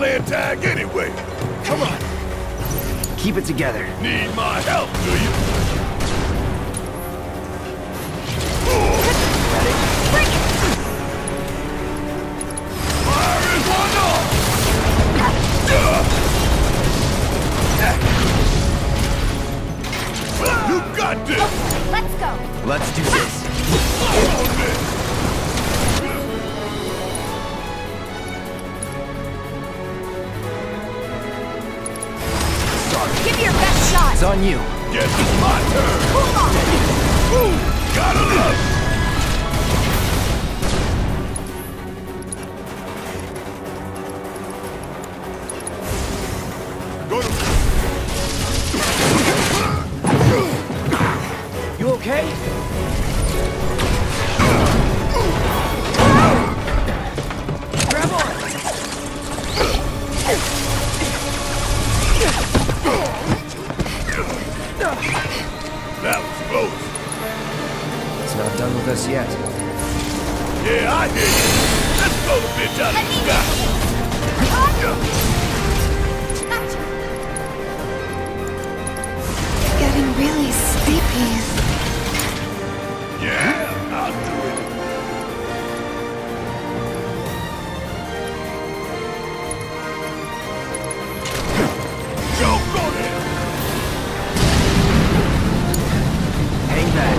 playing tag anyway. Come on. Keep it together. Need my help, do you? Fire is one off! You got this! Let's go. Let's do this. On this! Give me your best shot. It's on you. Guess it's my turn! Hold on. Ooh, gotta love it. Go to... You okay? Grab on! That was close. It's not done with us yet. Yeah, I hear you. Let's blow the bitch out of the sky. Getting really sleepy. Yeah, I'll do it. Choke on it. Hang back.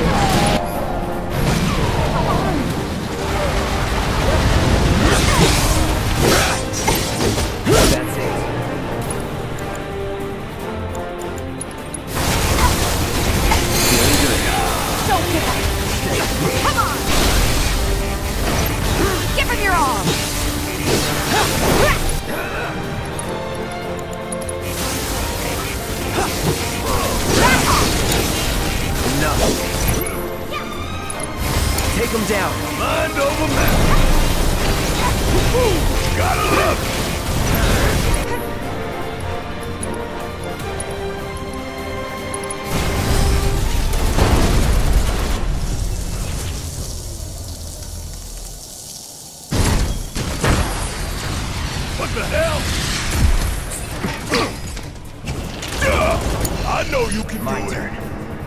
That's it. Feeling good. Don't give up. Come on. Give him your arm. Enough. Take him down. Mind over matter. Gotta love it. What the hell? I know you can My do it. turn.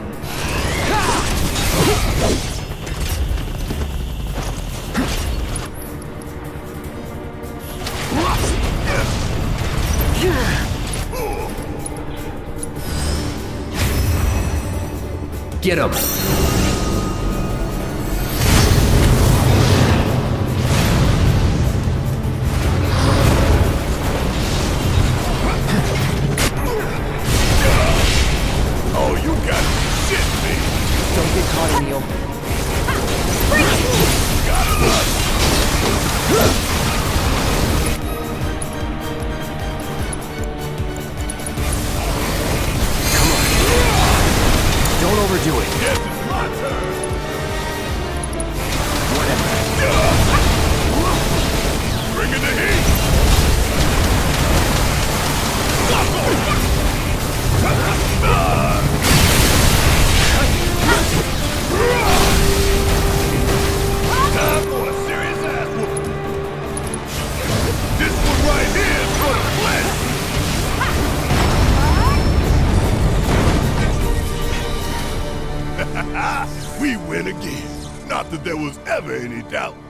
Get him. Oh, you got shit, me. Don't get caught in the open. Gotta love it. Don't overdo it. Yes, it's my turn. Whatever. Bring in the heat. Time for a serious ass whooping. This one right here is for the flesh. We win again. Not that there was ever any doubt.